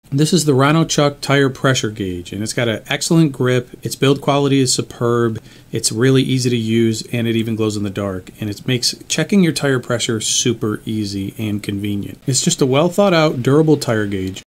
This is the Rhino Chuck tire pressure gauge, and it's got an excellent grip. Its build quality is superb. It's really easy to use, and it even glows in the dark, and it makes checking your tire pressure super easy and convenient. It's just a well thought out, durable tire gauge.